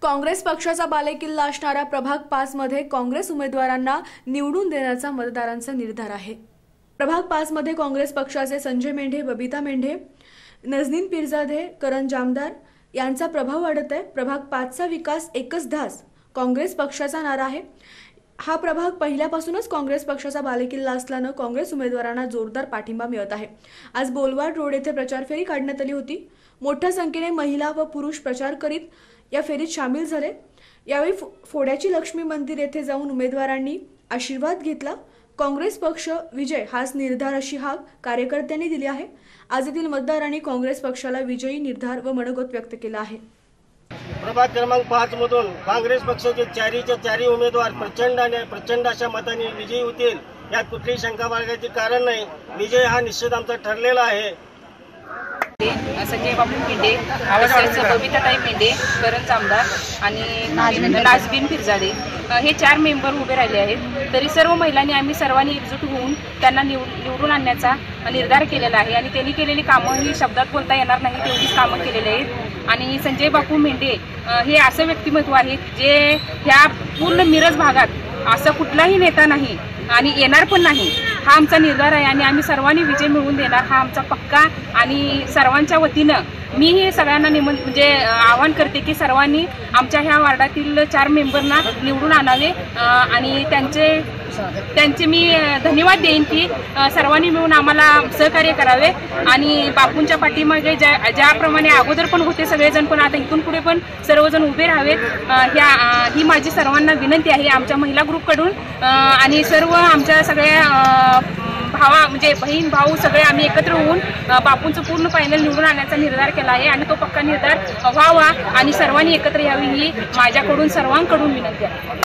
काँग्रेस पक्षाचा बालेकिल्ला असणाऱ्या प्रभाग 5 मध्ये काँग्रेस उमेदवारांना निवडून देण्याचा मतदारांचा निर्धार आहे। प्रभाग 5 मध्ये काँग्रेस पक्षाचे संजय मेंढे, बबिता मेंढे, नजनीन पीरजादे, करण जामदार यांचा प्रभाव वाढत आहे। प्रभाग 5 चा विकास एकच ध्यास काँग्रेस पक्षाचा नारा आहे। हा प्रभाग पहिल्यापासूनच काँग्रेस पक्षाचा बालेकिल्ला असल्याने काँग्रेस उमेदवारांना जोरदार पाठिंबा मिळत आहे। आज बोलवाड रोड येथे प्रचार फेरी काढण्यात आली होती। मोठ्या संख्येने महिला व पुरुष प्रचार करीत या फेरीत सामील झाले। यावेळी फोड्याची लक्ष्मी मंदिर येथे जाऊन उमेदवारांनी आशीर्वाद घेतला। काँग्रेस पक्ष विजय हाच निर्धार अशी हाक कार्यकर्त्यांनी दिली आहे। आज येथील मतदारांनी काँग्रेस पक्षाला विजयी निर्धार व मनोगत व्यक्त केला आहे। प्रभाग क्रमांक 5 मधून काँग्रेस पक्षाचे चारी उमेदवार प्रचंड अशा मताने विजयी होतील, यात कुठलीही शंका बाळगायची कारण नाही। विजय हा निश्चित आमचा ठरलेला आहे। संजय बापू मेंढे, बबिताताई मेंढे, करण जामदार आणि नाजनीन पीरजादे हे 4 मेंबर उभे राहिले आहेत। तरी सर्व महिलांनी आम्ही सर्वांनी एकजूट होऊन त्यांना निवडून आणण्याचा निर्धार केलेला आहे आणि त्यांनी केलेली कामं ही शब्दात बोलता येणार नाही तेवढीच कामं केलेली आहेत। आणि संजय बापू मेंढे हे असं व्यक्तिमत्व आहे जे ह्या पूर्ण मिरज भागात असं कुठलाही नेता नाही आणि येणार पण नाही, हा आमचा निर्धार आहे आणि आम्ही सर्वांनी विजय मिळवून देणार हा आमचा पक्का। आणि सर्वांच्या वतीनं मी हे सगळ्यांना म्हणजे आवाहन करते की सर्वांनी आमच्या ह्या वार्डातील 4 मेंबरना निवडून आणावे आणि त्यांचे मी धन्यवाद देईन की सर्वांनी मिळून आम्हाला सहकार्य करावे। आणि बापूंच्या पाठीमागे ज्याप्रमाणे अगोदर पण होते सगळेजण, पण आता इथून पुढे पण सर्वजण उभे राहावेत ही माझी सर्वांना विनंती आहे आमच्या महिला ग्रुपकडून। आणि सर्व आमच्या सगळ्या म्हणजे बहीण भाऊ सगळे आम्ही एकत्र होऊन बापूंचं पूर्ण फायनल निवडून आणण्याचा निर्धार केला आहे आणि तो पक्का निर्धार व्हावा आणि सर्वांनी एकत्र यावी ही माझ्याकडून सर्वांकडून विनंती आहे।